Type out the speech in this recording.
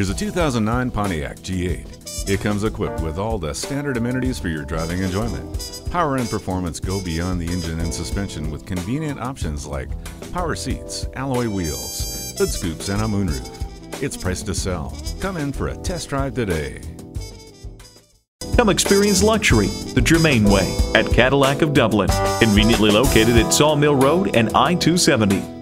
Here's a 2009 Pontiac G8. It comes equipped with all the standard amenities for your driving enjoyment. Power and performance go beyond the engine and suspension with convenient options like power seats, alloy wheels, hood scoops, and a moonroof. It's priced to sell. Come in for a test drive today. Come experience luxury the Germain way at Cadillac of Dublin, conveniently located at Sawmill Road and I-270.